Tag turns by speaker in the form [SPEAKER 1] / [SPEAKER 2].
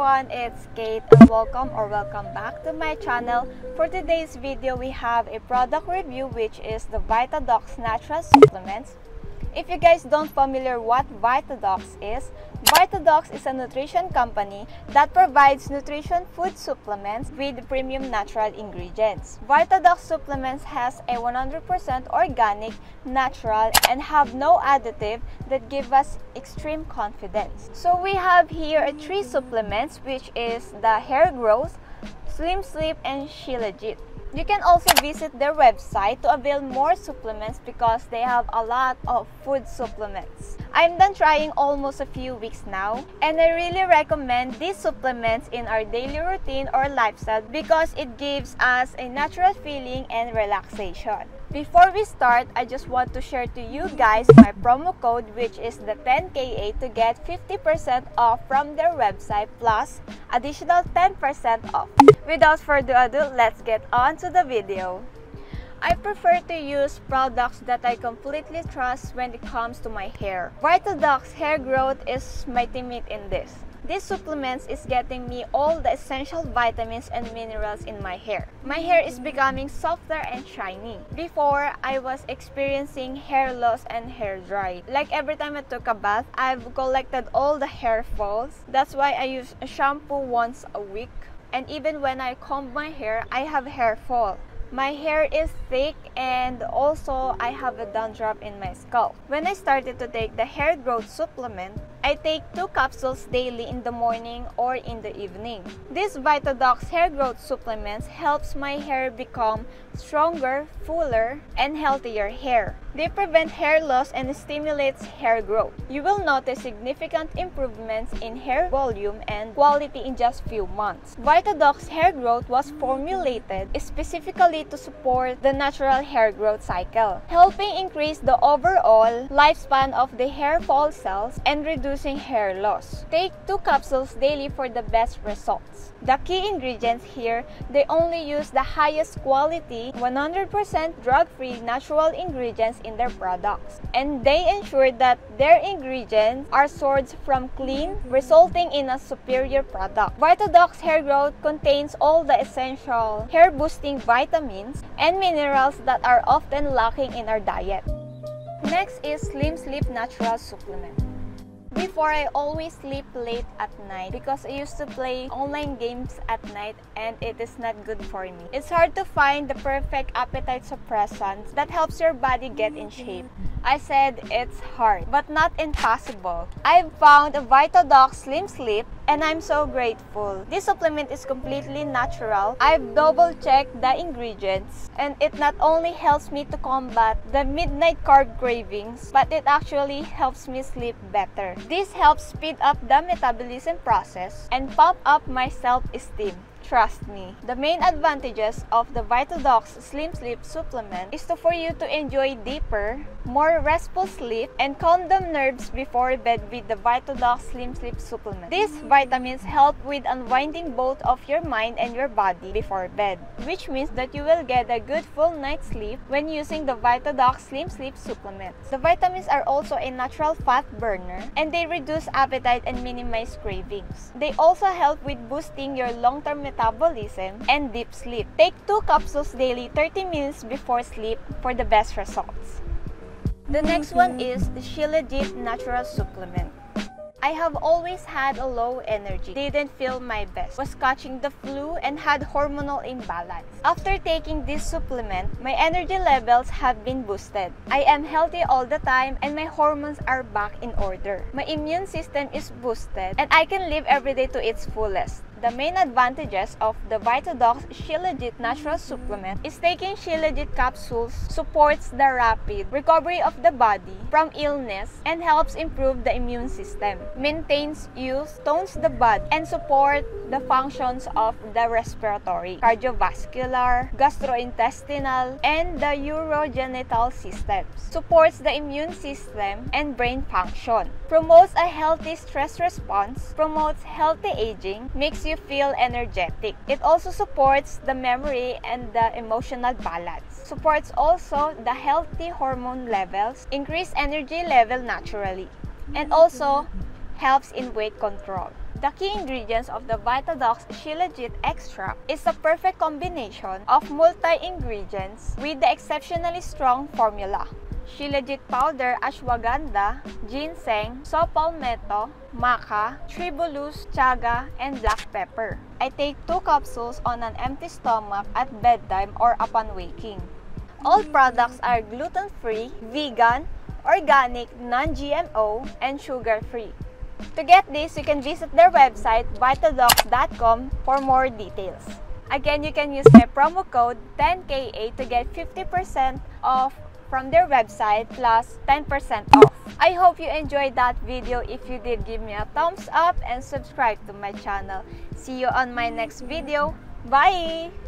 [SPEAKER 1] everyone, it's Kate and welcome back to my channel. For today's video, we have a product review which is the Vitedox natural supplements. If you guys don't familiar what Vitedox is a nutrition company that provides nutrition food supplements with premium natural ingredients. Vitedox supplements has a 100% organic, natural, and have no additive that give us extreme confidence. So we have here three supplements, which is the hair growth, slim sleep, and Shilajit. You can also visit their website to avail more supplements because they have a lot of food supplements. I'm done trying almost a few weeks now, and I really recommend these supplements in our daily routine or lifestyle because it gives us a natural feeling and relaxation. Before we start, I just want to share to you guys my promo code, which is the 10KA, to get 50% off from their website plus additional 10% off. Without further ado, let's get on to the video. I prefer to use products that I completely trust when it comes to my hair. Vitedox hair growth is my teammate in this. These supplements is getting me all the essential vitamins and minerals in my hair. My hair is becoming softer and shiny. Before, I was experiencing hair loss and hair dry. Like every time I took a bath, I've collected all the hair falls. That's why I use a shampoo once a week. And even when I comb my hair, I have hair fall. My hair is thick and also I have a dandruff in my scalp. When I started to take the hair growth supplement, I take 2 capsules daily in the morning or in the evening. This Vitedox hair growth supplements helps my hair become stronger, fuller, and healthier hair. They prevent hair loss and stimulates hair growth. You will notice significant improvements in hair volume and quality in just few months. Vitedox hair growth was formulated specifically to support the natural hair growth cycle, helping increase the overall lifespan of the hair fall cells and reducing hair loss. Take 2 capsules daily for the best results. The key ingredients here, they only use the highest quality, 100% drug-free natural ingredients in their products, and they ensure that their ingredients are sourced from clean, resulting in a superior product. Vitedox hair growth contains all the essential hair-boosting vitamins and minerals that are often lacking in our diet. Next is Slim Sleep Natural Supplement. Before, I always sleep late at night because I used to play online games at night and it is not good for me. It's hard to find the perfect appetite suppressant that helps your body get in shape. I said it's hard, but not impossible. I've found a Vitedox Slim Sleep and I'm so grateful. This supplement is completely natural. I've double-checked the ingredients and it not only helps me to combat the midnight carb cravings, but it actually helps me sleep better. This helps speed up the metabolism process and pump up my self-esteem. Trust me. The main advantages of the Vitedox Slim Sleep supplement is for you to enjoy deeper, more restful sleep and calm the nerves before bed with the Vitedox Slim Sleep supplement. These vitamins help with unwinding both of your mind and your body before bed, which means that you will get a good full night's sleep when using the Vitedox Slim Sleep supplements. The vitamins are also a natural fat burner and they reduce appetite and minimize cravings. They also help with boosting your long-term metabolism and deep sleep. Take 2 capsules daily 30 minutes before sleep for the best results. The next one is the Shilajit natural supplement. I have always had a low energy, didn't feel my best, was catching the flu and had hormonal imbalance. After taking this supplement, my energy levels have been boosted. I am healthy all the time and my hormones are back in order. My immune system is boosted and I can live every day to its fullest. The main advantages of the Vitedox Shilajit natural supplement is taking Shilajit capsules supports the rapid recovery of the body from illness and helps improve the immune system, maintains youth, tones the body, and support the functions of the respiratory, cardiovascular, gastrointestinal, and the urogenital systems, supports the immune system and brain function, promotes a healthy stress response, promotes healthy aging, makes you feel energetic. It also supports the memory and the emotional balance. Supports also the healthy hormone levels, increase energy level naturally, and also helps in weight control. The key ingredients of the Vitedox Shilajit extract is a perfect combination of multi-ingredients with the exceptionally strong formula. Shilajit powder, ashwagandha, ginseng, saw palmetto, maca, tribulus, chaga, and black pepper. I take 2 capsules on an empty stomach at bedtime or upon waking. All products are gluten-free, vegan, organic, non-GMO, and sugar-free. To get this, you can visit their website vitedox.com for more details. Again, you can use my promo code 10KA to get 50% off from their website plus 10% off. I hope you enjoyed that video. If you did, give me a thumbs up and subscribe to my channel. See you on my next video. Bye!